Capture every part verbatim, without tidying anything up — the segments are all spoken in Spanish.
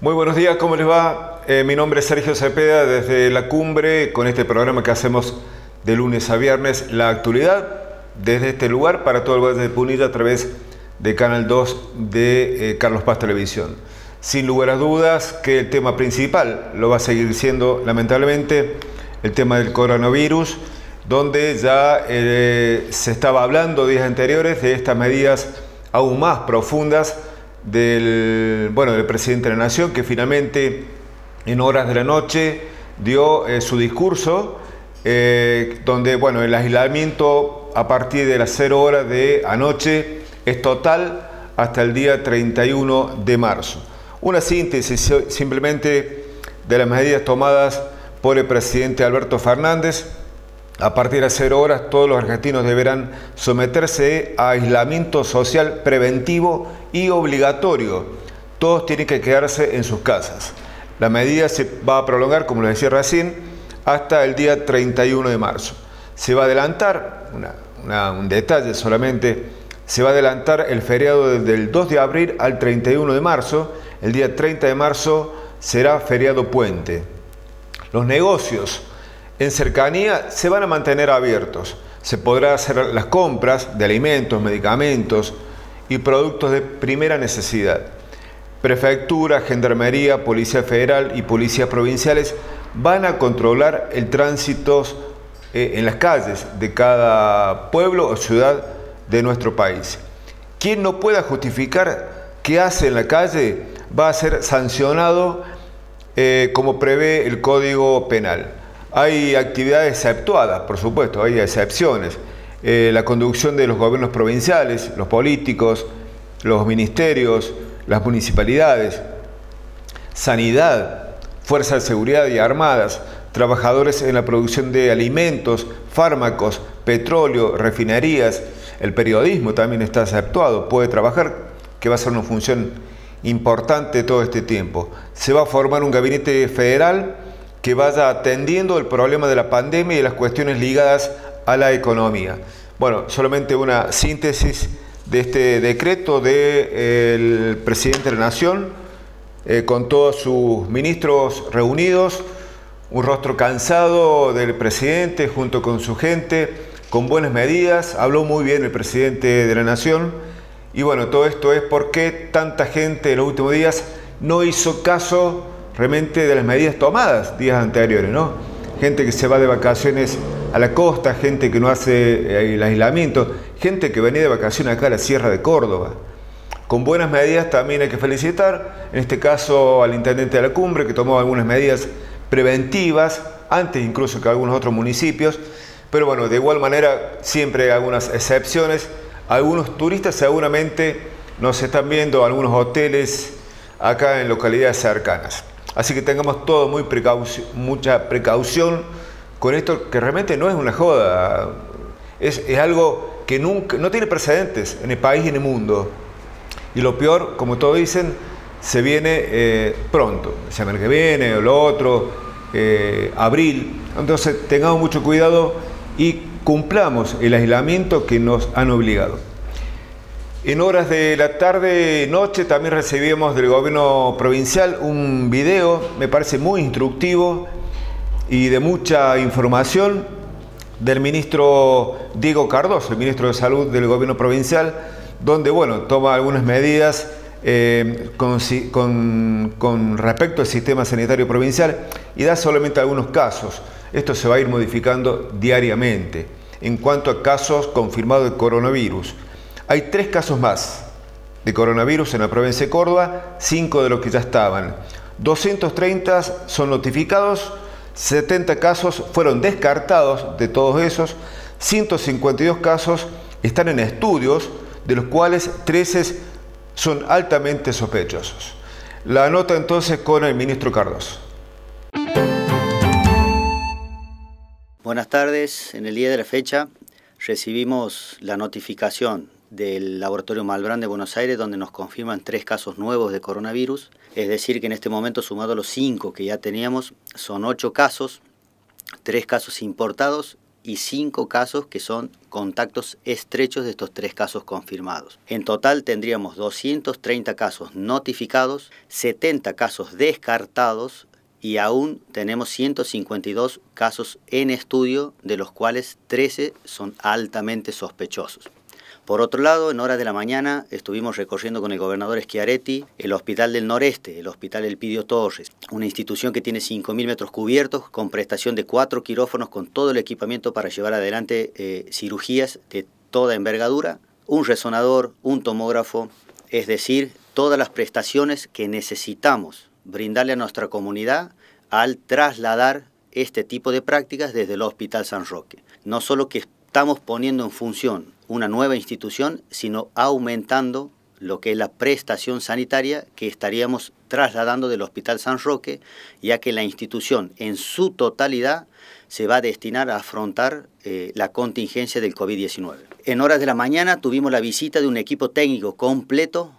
Muy buenos días, ¿cómo les va? Eh, mi nombre es Sergio Cepeda, desde La Cumbre, con este programa que hacemos de lunes a viernes, la actualidad desde este lugar para todo el Valle de Punilla a través de Canal dos de eh, Carlos Paz Televisión. Sin lugar a dudas que el tema principal lo va a seguir siendo, lamentablemente, el tema del coronavirus, donde ya eh, se estaba hablando días anteriores de estas medidas aún más profundas del, bueno, del presidente de la Nación, que finalmente en horas de la noche dio eh, su discurso, eh, donde bueno, el aislamiento a partir de las cero horas de anoche es total hasta el día treinta y uno de marzo. Una síntesis simplemente de las medidas tomadas por el presidente Alberto Fernández. A partir de las cero horas, todos los argentinos deberán someterse a aislamiento social preventivo y obligatorio. Todos tienen que quedarse en sus casas. La medida se va a prolongar, como les decía recién, hasta el día treinta y uno de marzo. Se va a adelantar, una, una, un detalle solamente, se va a adelantar el feriado desde el dos de abril al treinta y uno de marzo. El día treinta de marzo será feriado puente. Los negocios en cercanía se van a mantener abiertos. Se podrá hacer las compras de alimentos, medicamentos y productos de primera necesidad. Prefectura, Gendarmería, Policía Federal y Policías Provinciales van a controlar el tránsito eh, en las calles de cada pueblo o ciudad de nuestro país. Quien no pueda justificar qué hace en la calle va a ser sancionado eh, como prevé el Código Penal. Hay actividades exceptuadas, por supuesto, hay excepciones. Eh, la conducción de los gobiernos provinciales, los políticos, los ministerios, las municipalidades, sanidad, fuerzas de seguridad y armadas, trabajadores en la producción de alimentos, fármacos, petróleo, refinerías, el periodismo también está exceptuado, puede trabajar, que va a ser una función importante todo este tiempo. Se va a formar un gabinete federal que vaya atendiendo el problema de la pandemia y las cuestiones ligadas a la economía. Bueno, solamente una síntesis de este decreto del presidente de la Nación, eh, con todos sus ministros reunidos, un rostro cansado del presidente junto con su gente, con buenas medidas. Habló muy bien el presidente de la Nación. Y bueno, todo esto es porque tanta gente en los últimos días no hizo caso realmente de las medidas tomadas días anteriores, ¿no? Gente que se va de vacaciones a la costa, gente que no hace el aislamiento, gente que venía de vacaciones acá a la Sierra de Córdoba. Con buenas medidas también hay que felicitar, en este caso al intendente de La Cumbre, que tomó algunas medidas preventivas, antes incluso que algunos otros municipios, pero bueno, de igual manera siempre hay algunas excepciones. Algunos turistas seguramente nos están viendo, algunos hoteles acá en localidades cercanas. Así que tengamos todo muy precaución, mucha precaución con esto, que realmente no es una joda, es, es algo que nunca, no tiene precedentes en el país y en el mundo. Y lo peor, como todos dicen, se viene eh, pronto, la semana que viene o lo otro, eh, abril. Entonces tengamos mucho cuidado y cumplamos el aislamiento que nos han obligado. En horas de la tarde, noche, también recibimos del gobierno provincial un video, me parece muy instructivo y de mucha información, del ministro Diego Cardoso, el ministro de Salud del gobierno provincial, donde, bueno, toma algunas medidas eh, con, con, con respecto al sistema sanitario provincial y da solamente algunos casos. Esto se va a ir modificando diariamente. En cuanto a casos confirmados de coronavirus, hay tres casos más de coronavirus en la provincia de Córdoba, cinco de los que ya estaban. doscientos treinta son notificados, setenta casos fueron descartados de todos esos, ciento cincuenta y dos casos están en estudios, de los cuales trece son altamente sospechosos. La nota entonces con el ministro Cardoso. Buenas tardes. En el día de la fecha recibimos la notificación del Laboratorio Malbrán de Buenos Aires, donde nos confirman tres casos nuevos de coronavirus. Es decir, que en este momento, sumado a los cinco que ya teníamos, son ocho casos, tres casos importados y cinco casos que son contactos estrechos de estos tres casos confirmados. En total tendríamos doscientos treinta casos notificados, setenta casos descartados y aún tenemos ciento cincuenta y dos casos en estudio, de los cuales trece son altamente sospechosos. Por otro lado, en horas de la mañana estuvimos recorriendo con el gobernador Schiaretti el Hospital del Noreste, el Hospital Elpidio Torres, una institución que tiene cinco mil metros cubiertos con prestación de cuatro quirófanos con todo el equipamiento para llevar adelante eh, cirugías de toda envergadura, un resonador, un tomógrafo, es decir, todas las prestaciones que necesitamos brindarle a nuestra comunidad al trasladar este tipo de prácticas desde el Hospital San Roque. No solo que estamos poniendo en función una nueva institución, sino aumentando lo que es la prestación sanitaria que estaríamos trasladando del Hospital San Roque, ya que la institución en su totalidad se va a destinar a afrontar eh, la contingencia del COVID diecinueve. En horas de la mañana tuvimos la visita de un equipo técnico completo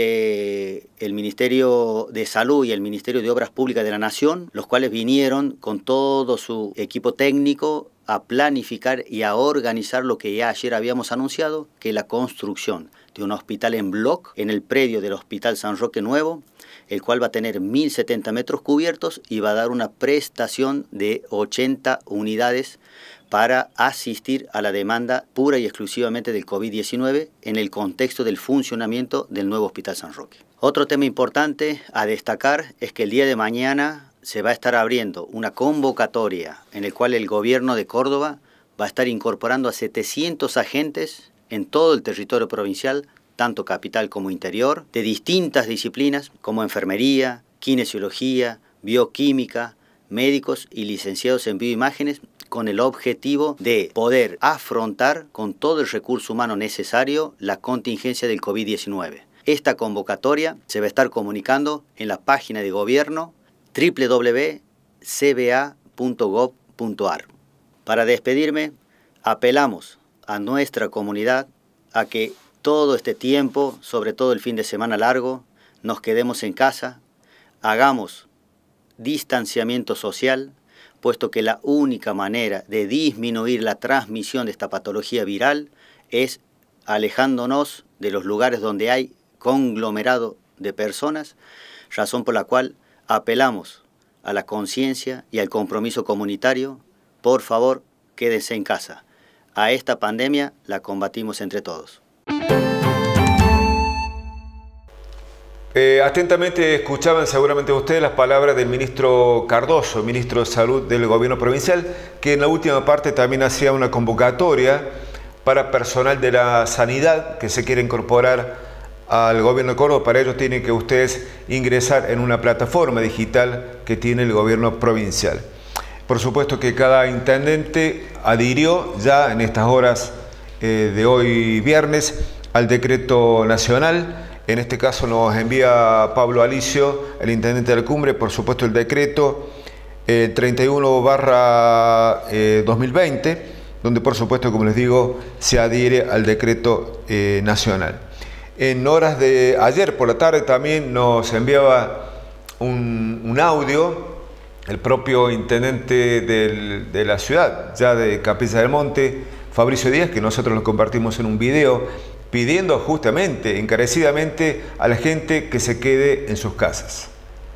del Ministerio de Salud y el Ministerio de Obras Públicas de la Nación, los cuales vinieron con todo su equipo técnico a planificar y a organizar lo que ya ayer habíamos anunciado, que es la construcción de un hospital en bloc en el predio del Hospital San Roque Nuevo, el cual va a tener mil setenta metros cubiertos y va a dar una prestación de ochenta unidades para asistir a la demanda pura y exclusivamente del COVID diecinueve en el contexto del funcionamiento del nuevo Hospital San Roque. Otro tema importante a destacar es que el día de mañana se va a estar abriendo una convocatoria en el cual el gobierno de Córdoba va a estar incorporando a setecientos agentes en todo el territorio provincial, tanto capital como interior, de distintas disciplinas como enfermería, kinesiología, bioquímica, médicos y licenciados en bioimágenes, con el objetivo de poder afrontar con todo el recurso humano necesario la contingencia del COVID diecinueve. Esta convocatoria se va a estar comunicando en la página de gobierno doble u doble u doble u punto c b a punto gov punto a r. Para despedirme, apelamos a nuestra comunidad a que todo este tiempo, sobre todo el fin de semana largo, nos quedemos en casa, hagamos distanciamiento social, puesto que la única manera de disminuir la transmisión de esta patología viral es alejándonos de los lugares donde hay conglomerado de personas, razón por la cual apelamos a la conciencia y al compromiso comunitario. Por favor, quédense en casa. A esta pandemia la combatimos entre todos. Eh, atentamente escuchaban seguramente ustedes las palabras del ministro Cardoso, ministro de Salud del Gobierno Provincial, que en la última parte también hacía una convocatoria para personal de la sanidad que se quiere incorporar al Gobierno de Córdoba. Para ello tienen que ustedes ingresar en una plataforma digital que tiene el Gobierno Provincial. Por supuesto que cada intendente adhirió ya en estas horas eh, de hoy viernes al decreto nacional. En este caso nos envía Pablo Alicio, el intendente de la Cumbre, por supuesto el decreto eh, treinta y uno barra dos mil veinte, donde por supuesto, como les digo, se adhiere al decreto eh, nacional. En horas de ayer por la tarde también nos enviaba un, un audio el propio intendente del, de la ciudad, ya de Capilla del Monte, Fabricio Díaz, que nosotros lo compartimos en un video, pidiendo justamente, encarecidamente, a la gente que se quede en sus casas.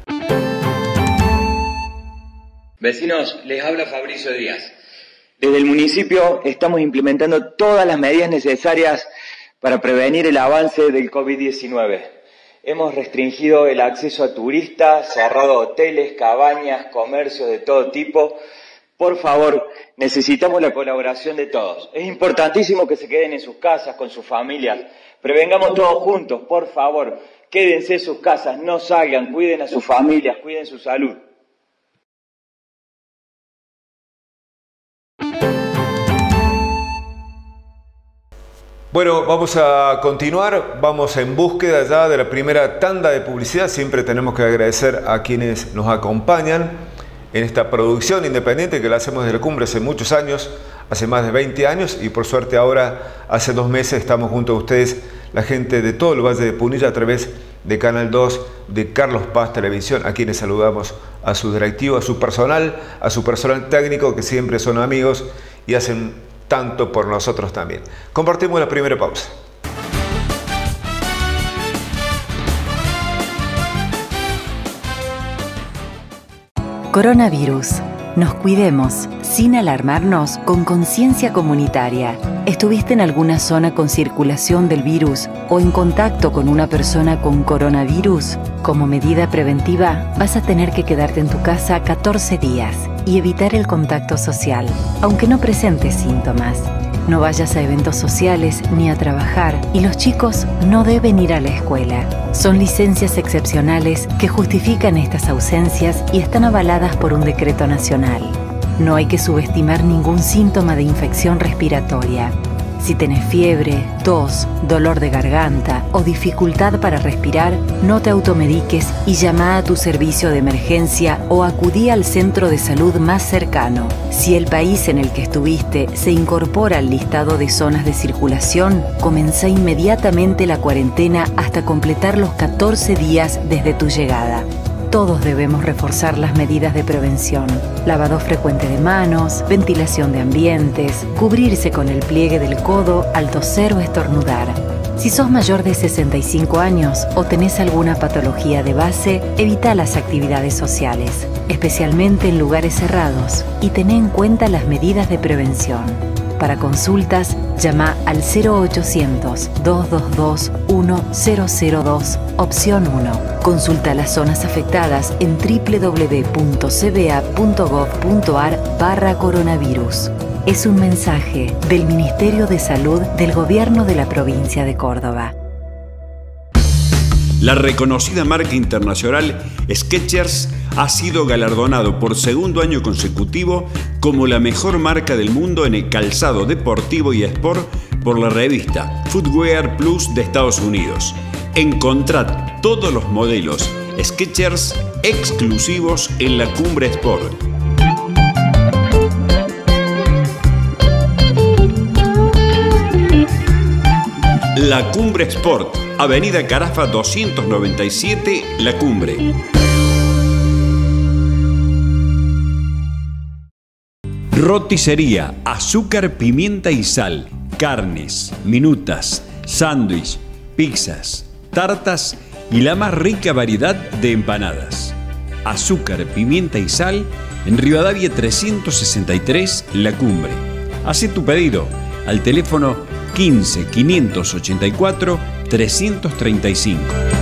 Vecinos, les habla Fabricio Díaz. Desde el municipio estamos implementando todas las medidas necesarias para prevenir el avance del COVID diecinueve. Hemos restringido el acceso a turistas, cerrado hoteles, cabañas, comercios de todo tipo. Por favor, necesitamos la colaboración de todos. Es importantísimo que se queden en sus casas, con sus familias. Prevengamos todos juntos, por favor. Quédense en sus casas, no salgan, cuiden a sus familias, cuiden su salud. Bueno, vamos a continuar, vamos en búsqueda ya de la primera tanda de publicidad. Siempre tenemos que agradecer a quienes nos acompañan en esta producción independiente que la hacemos desde la Cumbre hace muchos años, hace más de veinte años, y por suerte ahora, hace dos meses, estamos junto a ustedes, la gente de todo el Valle de Punilla, a través de Canal dos de Carlos Paz Televisión, a quienes saludamos a su directivo, a su personal, a su personal técnico, que siempre son amigos y hacen tanto por nosotros también. Compartimos la primera pausa. Coronavirus. Nos cuidemos, sin alarmarnos, con conciencia comunitaria. ¿Estuviste en alguna zona con circulación del virus o en contacto con una persona con coronavirus? Como medida preventiva, vas a tener que quedarte en tu casa catorce días y evitar el contacto social, aunque no presentes síntomas. No vayas a eventos sociales ni a trabajar y los chicos no deben ir a la escuela. Son licencias excepcionales que justifican estas ausencias y están avaladas por un decreto nacional. No hay que subestimar ningún síntoma de infección respiratoria. Si tenés fiebre, tos, dolor de garganta o dificultad para respirar, no te automediques y llama a tu servicio de emergencia o acudí al centro de salud más cercano. Si el país en el que estuviste se incorpora al listado de zonas de circulación, comenzá inmediatamente la cuarentena hasta completar los catorce días desde tu llegada. Todos debemos reforzar las medidas de prevención. Lavado frecuente de manos, ventilación de ambientes, cubrirse con el pliegue del codo al toser o estornudar. Si sos mayor de sesenta y cinco años o tenés alguna patología de base, evita las actividades sociales, especialmente en lugares cerrados, y ten en cuenta las medidas de prevención. Para consultas, llama al cero ochocientos, dos dos dos, uno cero cero dos, opción uno. Consulta las zonas afectadas en w w w punto c b a punto gov punto a r barra coronavirus. Es un mensaje del Ministerio de Salud del Gobierno de la Provincia de Córdoba. La reconocida marca internacional Skechers ha sido galardonado por segundo año consecutivo como la mejor marca del mundo en el calzado deportivo y sport por la revista Footwear Plus de Estados Unidos. Encontrad todos los modelos Skechers exclusivos en la Cumbre Sport. La Cumbre Sport, Avenida Carafa doscientos noventa y siete, La Cumbre. Roticería, azúcar, pimienta y sal, carnes, minutas, sándwich, pizzas, tartas y la más rica variedad de empanadas. Azúcar, pimienta y sal en Rivadavia trescientos sesenta y tres, La Cumbre. Haz tu pedido al teléfono quince, quinientos ochenta y cuatro, trescientos treinta y cinco.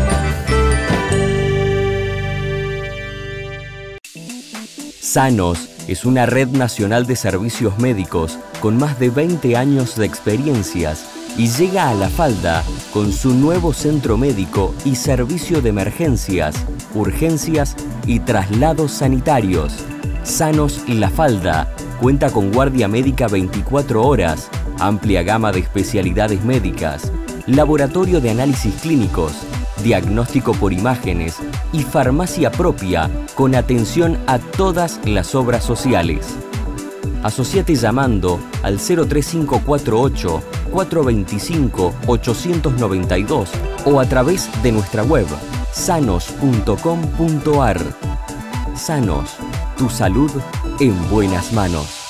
Sanos es una red nacional de servicios médicos con más de veinte años de experiencias y llega a La Falda con su nuevo centro médico y servicio de emergencias, urgencias y traslados sanitarios. Sanos La Falda cuenta con guardia médica veinticuatro horas, amplia gama de especialidades médicas, laboratorio de análisis clínicos, diagnóstico por imágenes y farmacia propia con atención a todas las obras sociales. Asociate llamando al cero tres cinco cuatro ocho, cuatro dos cinco, ocho nueve dos o a través de nuestra web sanos punto com punto a r. Sanos, tu salud en buenas manos.